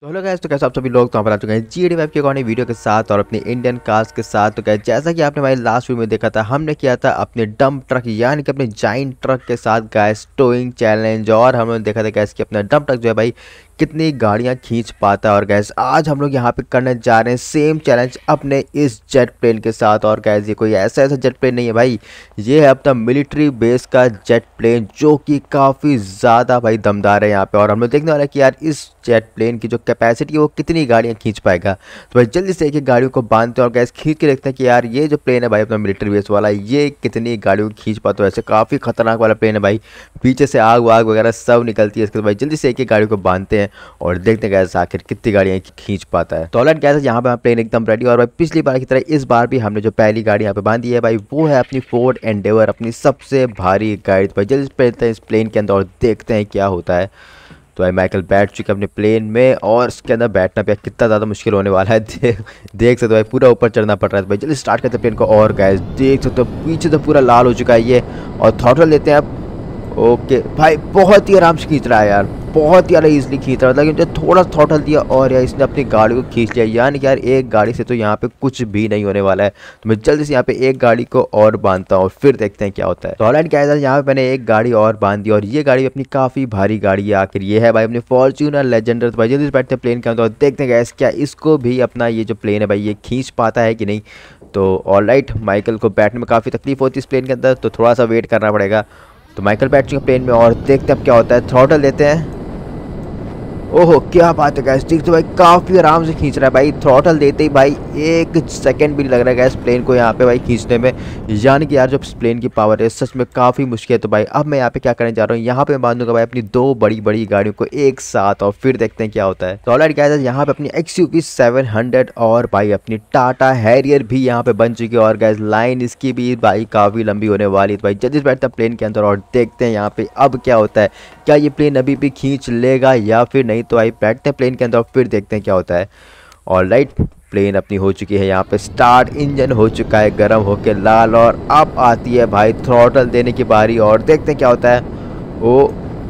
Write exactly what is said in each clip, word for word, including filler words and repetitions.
तो hello guys, तो कैसे आप सभी लोग तो यहाँ पर आ चुके हैं जी डी वेब के कौन वीडियो के साथ और अपनी इंडियन कार्स के साथ। तो गाइस जैसा कि आपने हमारे लास्ट वीडियो में देखा था, हमने किया था अपने डंप ट्रक यानी कि अपने जाइंट ट्रक के साथ गाइस टोइंग चैलेंज, और हमने देखा था गाइस कि अपना डंप ट्रक जो है भाई कितनी गाड़ियां खींच पाता है। और गैस आज हम लोग यहाँ पे करने जा रहे हैं सेम चैलेंज अपने इस जेट प्लेन के साथ। और गैस ये कोई ऐसा ऐसा जेट प्लेन नहीं है भाई, ये है अपना मिलिट्री बेस का जेट प्लेन जो कि काफ़ी ज़्यादा भाई दमदार है यहाँ पे। और हम लोग देखने वाले हैं कि यार इस जेट प्लेन की जो कैपेसिटी है वो कितनी गाड़ियाँ खींच पाएगा। तो भाई जल्दी से एक एक गाड़ियों को बांधते हैं और गैस खींच के देखते हैं कि यार ये जो प्लेन है भाई अपना मिलिट्री बेस वाला, ये कितनी गाड़ियों को खींच पाता है। ऐसे काफ़ी खतरनाक वाला प्लेन है भाई, पीछे से आग वाग वगैरह सब निकलती है इसके। तो भाई जल्दी से एक एक गाड़ी को बांधते हैं और देखते हैं गैस आखिर कितनी गाड़ियाँ खींच पाता है। तो ऑलरेडी गैस यहाँ पे प्लेन एकदम रेडी। और भाई पिछली बार की तरह इस बार भी हमने जो पहली गाड़ी यहाँ पे बांधी है भाई वो है अपनी फोर्ड एंडेवर, अपनी सबसे भारी गाड़ी। तो भाई जल्दी पहले इस प्लेन के अंदर और देखते हैं क्या होता है। तो भाई माइकल बैठ चुके अपने प्लेन में और इसके अंदर बैठना भी कितना ज़्यादा मुश्किल होने वाला है। देख देख सकते हो भाई पूरा ऊपर चढ़ना पड़ रहा है। तो भाई जल्दी स्टार्ट करते हैं प्लेन को। और गैस देख सकते हो पीछे तो पूरा लाल हो चुका है ये, और थ्रॉटल लेते हैं अब। ओके भाई बहुत ही आराम से खींच रहा है यार, बहुत ही ज़्यादा ईजिली खींच रहा है। मतलब जो थोड़ा थ्रॉटल दिया और यार इसने अपनी गाड़ी को खींच लिया। यानी कि यार एक गाड़ी से तो यहाँ पे कुछ भी नहीं होने वाला है। तो मैं जल्दी से यहाँ पे एक गाड़ी को और बांधता हूँ और फिर देखते हैं क्या होता है। तो ऑलरेडी क्या है, यहाँ पे मैंने एक गाड़ी और बांध दी और ये गाड़ी अपनी काफ़ी भारी गाड़ी है। आखिर ये है भाई अपनी फॉर्च्यूनर लेजेंडर। तो भाई जल्दी से बैठते हैं प्लेन के अंदर और देखते हैं गैस क्या इसको भी अपना ये जो प्लेन है भाई ये खींच पाता है कि नहीं। तो ऑलराइट माइकल को बैठने में काफ़ी तकलीफ होती है इस प्लेन के अंदर, तो थोड़ा सा वेट करना पड़ेगा। तो माइकल बैठ चुके प्लेन में और देखते हैं अब क्या होता है। थ्रॉटल देते हैं। ओहो क्या बात है गैस, ठीक तो भाई काफ़ी आराम से खींच रहा है भाई। थ्रॉटल देते ही भाई एक सेकंड भी नहीं लग रहा है गैस प्लेन को यहाँ पे भाई खींचने में। यानी कि यार जो प्लेन की पावर है सच में काफ़ी मुश्किल है। तो भाई अब मैं यहाँ पे क्या करने जा रहा हूँ, यहाँ पे मैं बांधूंगा भाई अपनी दो बड़ी बड़ी गाड़ियों को एक साथ और फिर देखते हैं क्या होता है। तो ऑलरेडी क्या है यहाँ पे अपनी X U V seven hundred और भाई अपनी टाटा हैरियर भी यहाँ पे बन चुकी है। और गैस लाइन इसकी भी भाई काफ़ी लंबी होने वाली है। तो भाई जल्दी से बैठता प्लेन के अंदर और देखते हैं यहाँ पे अब क्या होता है। क्या ये प्लेन अभी भी खींच लेगा या फिर नहीं। तो भाई बैठते हैं प्लेन के अंदर और फिर देखते हैं क्या होता है। ऑलराइट प्लेन अपनी हो चुकी है यहाँ पे स्टार्ट, इंजन हो चुका है गर्म होके लाल, और अब आती है भाई थ्रॉटल देने की बारी और देखते हैं क्या होता है। ओ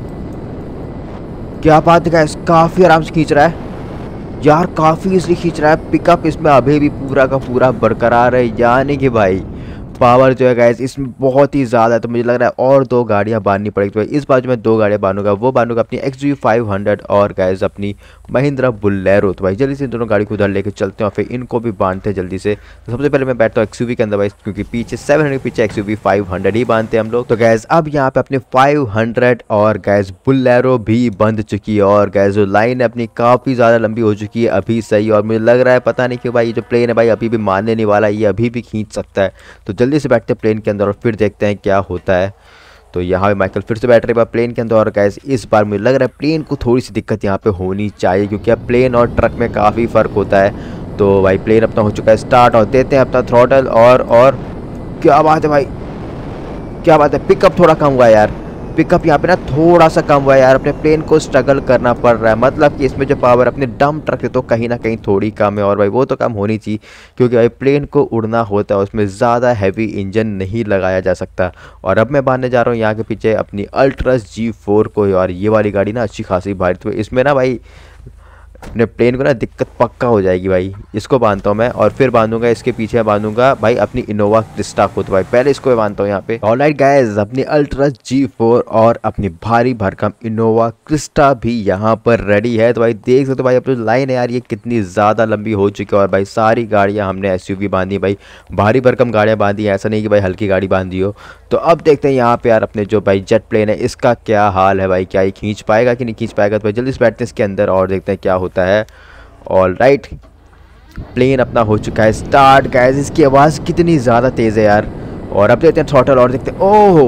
क्या बात है, काफ़ी आराम से खींच रहा है यार, काफ़ी इसलिए खींच रहा है। पिकअप इसमें अभी भी पूरा का पूरा बरकरार है, यानी कि भाई पावर जो है गैस इसमें बहुत ही ज़्यादा है। तो मुझे लग रहा है और दो गाड़ियां बांधनी पड़ेगी। तो इस बार जो मैं दो गाड़ियां बांधूंगा वो बांधूंगा अपनी X U V five hundred और गैस अपनी महिंद्रा बुलेरो। तो भाई जल्दी से इन दोनों गाड़ी को उधर लेके चलते हैं और फिर इनको भी बांधते हैं जल्दी से। तो सबसे पहले मैं बैठता हूँ एक्स यू वी के अंदर भाई, क्योंकि पीछे सेवन हंड्रेड पीछे X U V five hundred ही बांधते हैं हम लोग। तो गैस अब यहाँ पे अपने फाइव हंड्रेड और गैस बुलेरो भी बंध चुकी है और गैस जो लाइन है अपनी काफ़ी ज़्यादा लंबी हो चुकी है अभी सही। और मुझे लग रहा है पता नहीं कि भाई ये जो प्लेन है भाई अभी भी मानने नहीं वाला, ये अभी भी खींच सकता है। तो जल्दी से बैठते हैं प्लेन के अंदर और फिर देखते हैं क्या होता है। तो यहाँ पे माइकल फिर से बैठ रहे हैं प्लेन के अंदर और गैस इस बार मुझे लग रहा है प्लेन को थोड़ी सी दिक्कत यहाँ पे होनी चाहिए, क्योंकि अब प्लेन और ट्रक में काफ़ी फ़र्क होता है। तो भाई प्लेन अपना हो चुका है स्टार्ट और देते हैं अपना थ्रॉटल। और और क्या बात है भाई, क्या बात है, पिकअप थोड़ा कम हुआ यार, पिकअप यहाँ पे ना थोड़ा सा कम हुआ है यार। अपने प्लेन को स्ट्रगल करना पड़ रहा है, मतलब कि इसमें जो पावर अपने डंप ट्रक है तो कहीं ना कहीं थोड़ी कम है। और भाई वो तो कम होनी चाहिए, क्योंकि भाई प्लेन को उड़ना होता है, उसमें ज़्यादा हैवी इंजन नहीं लगाया जा सकता। और अब मैं बांधने जा रहा हूँ यहाँ के पीछे अपनी अल्ट्रस जी फोर को। और ये वाली गाड़ी ना अच्छी खासी भारी, तो इसमें ना भाई अपने प्लेन को ना दिक्कत पक्का हो जाएगी भाई। इसको बांधता हूँ मैं और फिर बांधूंगा इसके पीछे बांधूंगा भाई अपनी इनोवा क्रिस्टा को। तो भाई पहले इसको मैं बांधता हूँ यहाँ पे। ऑलराइट गाइस अपनी अल्ट्रस जी फोर और अपनी भारी भरकम इनोवा क्रिस्टा भी यहाँ पर रेडी है। तो भाई देख सकते हो भाई अपनी लाइन है यार ये कितनी ज़्यादा लंबी हो चुकी है। और भाई सारी गाड़ियाँ हमने एस यू वी बांधी भाई, भारी भरकम गाड़ियाँ बांधी है, ऐसा नहीं कि भाई हल्की गाड़ी बांधी हो। तो अब देखते हैं यहाँ पे यार अपने जो भाई जेट प्लेन है इसका क्या हाल है भाई, क्या ये खींच पाएगा कि नहीं खींच पाएगा। तो भाई जल्दी से बैठते हैं इसके अंदर और देखते हैं क्या होता है। ऑलराइट प्लेन अपना हो चुका है स्टार्ट गाइस, इसकी आवाज़ कितनी ज़्यादा तेज़ है यार। और अब देखते हैं थ्रॉटल और देखते हैं। ओह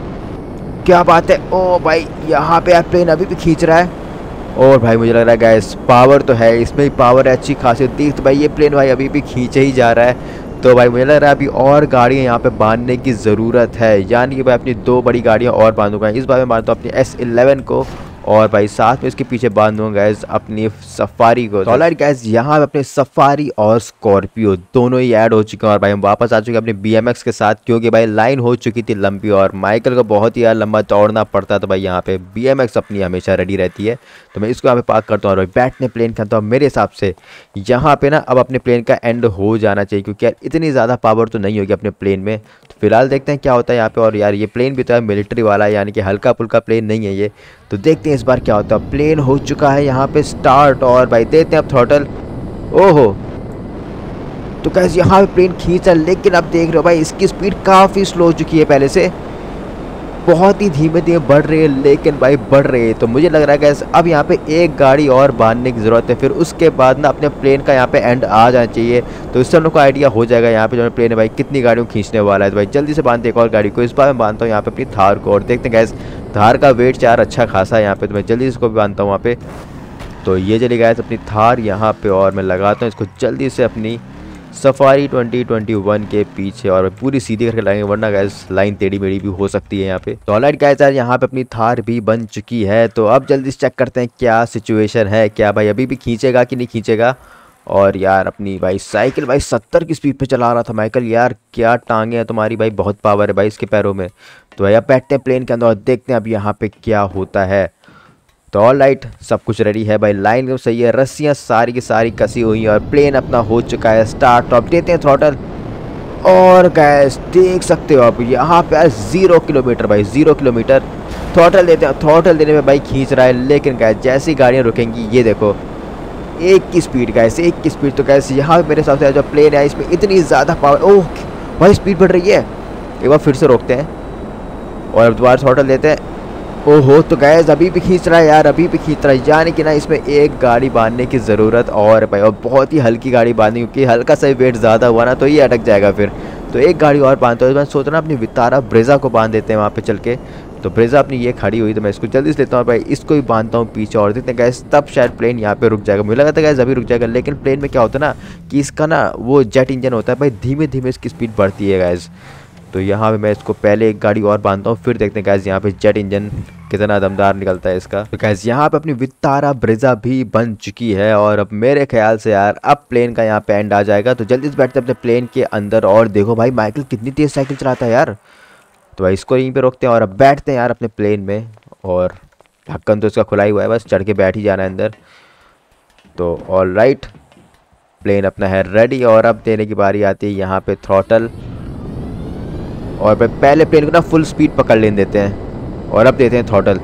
क्या बात है, ओ भाई यहाँ पे यार प्लेन अभी भी खींच रहा है। और भाई मुझे लग रहा है गैस पावर तो है इसमें ही, पावर है अच्छी खासी। देख तो भाई ये प्लेन भाई अभी भी खींचे ही जा रहा है। तो भाई मुझे लग रहा है अभी और गाड़ियाँ यहाँ पे बांधने की ज़रूरत है, यानी कि भाई अपनी दो बड़ी गाड़ियाँ और बांधूंगा। इस बार मैं बांधता हूँ अपनी एस इलेवन को और भाई साथ में इसके पीछे बांधूंगा गैस अपनी सफारी को। तो ऑलराइट गैस, यहाँ पे अपने सफारी और स्कॉर्पियो दोनों ही ऐड हो चुके हैं और भाई हम वापस आ चुके हैं अपने बी एम एक्स के साथ, क्योंकि भाई लाइन हो चुकी थी लंबी और माइकल को बहुत ही यार लंबा दौड़ना पड़ता। तो भाई यहाँ पे बी एम एक्स अपनी हमेशा रेडी रहती है, तो मैं इसको यहाँ पे पार्क करता हूँ और भाई बैठने प्लेन करता हूँ। मेरे हिसाब से यहाँ पे ना अब अपने प्लेन का एंड हो जाना चाहिए, क्योंकि यार इतनी ज़्यादा पावर तो नहीं होगी अपने प्लेन में। तो फिलहाल देखते हैं क्या होता है यहाँ पे। और यार ये प्लेन भी तो है मिलिट्री वाला, यानी कि हल्का फुल्का प्लेन नहीं है ये। तो देखते हैं इस बार क्या होता है। प्लेन हो चुका है यहाँ पे स्टार्ट और भाई देते हैं अब थ्रॉटल। ओहो, तो कैसे यहाँ पे प्लेन खींचा, लेकिन अब देख रहे हो भाई इसकी स्पीड काफ़ी स्लो हो चुकी है पहले से, बहुत ही धीमे धीमे बढ़ रही है, लेकिन भाई बढ़ रही है। तो मुझे लग रहा है गैस अब यहाँ पे एक गाड़ी और बांधने की ज़रूरत है, फिर उसके बाद ना अपने प्लेन का यहाँ पे एंड आ जाना चाहिए। तो इससे हम लोग को आइडिया हो जाएगा यहाँ पे जो प्लेन है भाई कितनी गाड़ियों खींचने वाला है। तो भाई जल्दी से बांधते एक और गाड़ी को। इस बार मैं बांधता हूँ यहाँ पे अपनी थार को और देखते हैं गैस थार का वेट चार अच्छा खासा है यहाँ पे, तो मैं जल्दी इसको भी बांधता हूँ वहाँ पे। तो ये चली गैस अपनी थार यहाँ पे और मैं लगाता हूँ इसको जल्दी से अपनी सफारी ट्वेंटी ट्वेंटी वन के पीछे और पूरी सीधी करके लाएंगे, वरना गैस लाइन टेढ़ी मेढ़ी भी हो सकती है यहाँ पे। तो ऑलराइट गैस यार यहाँ पे अपनी थार भी बन चुकी है, तो अब जल्दी से चेक करते हैं क्या सिचुएशन है, क्या भाई अभी भी खींचेगा कि नहीं खींचेगा। और यार अपनी भाई साइकिल भाई सत्तर की स्पीड पे चला रहा था माइकल, यार क्या टांगे हैं तुम्हारी भाई, बहुत पावर है भाई इसके पैरों में। तो भाई अब बैठते हैं प्लेन के अंदर और देखते हैं अब यहाँ पे क्या होता है। तो ऑल राइट, सब कुछ रेडी है भाई, लाइन एकदम सही है, रस्सियाँ सारी की सारी कसी हुई हैं और प्लेन अपना हो चुका है स्टार्ट। अब देते हैं थ्रॉटल और गैस देख सकते हो आप यहाँ पे यार जीरो किलोमीटर भाई, जीरो किलोमीटर थ्रॉटल देते हैं। थ्रॉटल देने में भाई खींच रहा है, लेकिन गैस जैसी गाड़ियाँ रुकेंगी ये देखो एक की स्पीड गैस, एक की स्पीड। तो गैस यहाँ पे मेरे हिसाब से जो प्लेन है इसमें इतनी ज़्यादा पावर, ओह भाई स्पीड बढ़ रही है। एक बार फिर से रोकते हैं और अब दोबारा थ्रॉटल देते हैं। ओहो, तो गैस अभी भी खींच रहा है यार, अभी भी खींच रहा है, यानी कि ना इसमें एक गाड़ी बांधने की ज़रूरत और भाई, और बहुत ही हल्की गाड़ी बांधनी, क्योंकि हल्का सा वेट ज़्यादा हुआ ना तो ये अटक जाएगा फिर। तो एक गाड़ी और बांधते हो, मैं सोच रहा अपनी वितारा ब्रेजा को बांध देते हैं वहाँ पे चल के। तो ब्रेजा अपनी ये खड़ी हुई, तो मैं इसको जल्दी से लेता हूँ भाई, इसको भी बांधता हूँ पीछे और देखते हैं गैस, तब शायद प्लेन यहाँ पे रुक जाएगा। मुझे लगा था गैस अभी रुक जाएगा, लेकिन प्लेन में क्या होता है ना कि इसका ना वो जेट इंजन होता है भाई, धीमे धीमे इसकी स्पीड बढ़ती है गैस। तो यहाँ पे मैं इसको पहले एक गाड़ी और बांधता हूँ, फिर देखते हैं गैस यहाँ पे जेट इंजन कितना दमदार निकलता है इसका। तो गैस यहाँ पे अपनी वितारा ब्रेजा भी बन चुकी है और अब मेरे ख्याल से यार अब प्लेन का यहाँ पे एंड आ जाएगा। तो जल्दी से बैठते हैं अपने प्लेन के अंदर और देखो भाई माइकल कितनी तेज साइकिल चलाता है यार। तो भाई इसको यहीं पे रोकते हैं और अब बैठते हैं यार अपने प्लेन में, और ढक्कन तो इसका खुला ही हुआ है, बस चढ़ के बैठ ही जाना है अंदर। तो ऑल राइट, प्लेन अपना है रेडी और अब देने की बारी आती है यहाँ पे थ्रॉटल। और पहले प्लेन को ना फुल स्पीड पकड़ लेने देते हैं और अब देते हैं थ्रॉटल।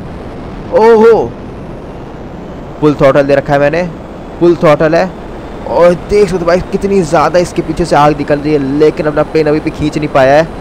ओहो, फुल थ्रॉटल दे रखा है मैंने, फुल थ्रॉटल है और देख सकते भाई कितनी ज़्यादा इसके पीछे से आग निकल रही है, लेकिन अपना प्लेन अभी भी खींच नहीं पाया है।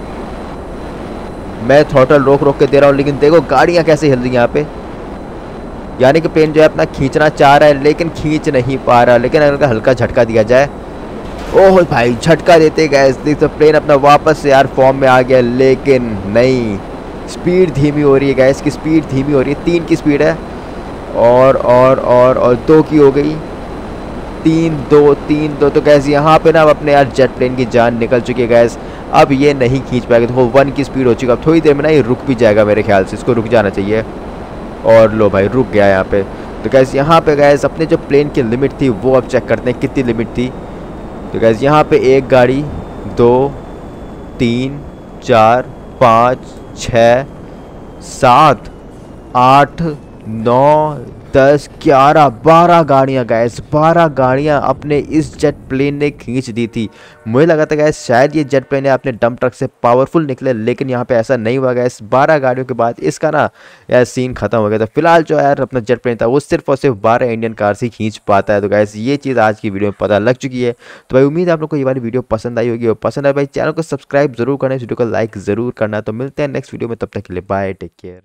मैं थ्रॉटल रोक रोक के दे रहा हूँ, लेकिन देखो गाड़ियाँ कैसे हिल रही हैं यहाँ पे, यानी कि प्लेन जो है अपना खींचना चाह रहा है लेकिन खींच नहीं पा रहा। लेकिन अगर हल्का झटका दिया जाए, ओह भाई झटका देते गए देख तो प्लेन अपना वापस से यार फॉर्म में आ गया, लेकिन नहीं, स्पीड धीमी हो रही है गैस की स्पीड धीमी हो रही है। तीन की स्पीड है और और और और दो की हो गई, तीन दो तीन दो। तो गैस यहाँ पे ना अपने यार जेट प्लेन की जान निकल चुकी है गैस, अब ये नहीं खींच पाएगा। तो वो वन की स्पीड हो चुकी है, अब थोड़ी देर में ना ये रुक भी जाएगा मेरे ख्याल से, इसको रुक जाना चाहिए। और लो भाई रुक गया यहाँ पे। तो गैस यहाँ पे गैस अपने जो प्लेन की लिमिट थी वो अब चेक करते हैं कितनी लिमिट थी। तो गैस यहाँ पे एक गाड़ी, दो, तीन, चार, पाँच, छः, सात, आठ, नौ, दस, ग्यारह, बारह गाड़ियाँ गैस, बारह गाड़ियाँ अपने इस जेट प्लेन ने खींच दी थी। मुझे लगा था गैस शायद ये जेट प्लेन है अपने डंप ट्रक से पावरफुल निकले, लेकिन यहाँ पे ऐसा नहीं हुआ गैस। बारह गाड़ियों के बाद इसका ना यार सीन खत्म हो गया था। फिलहाल जो यार अपना जेट प्लेन था वो सिर्फ और सिर्फ बारह इंडियन कार से खींच पाता है। तो गैस ये चीज़ आज की वीडियो में पता लग चुकी है। तो भाई उम्मीद है आप लोग को ये वाली वीडियो पसंद आई होगी, और पसंद आए भाई चैनल को सब्सक्राइब जरूर करना, इस वीडियो को लाइक जरूर करना। तो मिलते हैं नेक्स्ट वीडियो में, तब तक के लिए बाय, टेक केयर।